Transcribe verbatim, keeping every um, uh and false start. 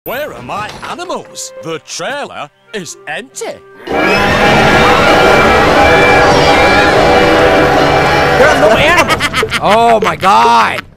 Where are my animals? The trailer is empty. There are no animals! Oh my god!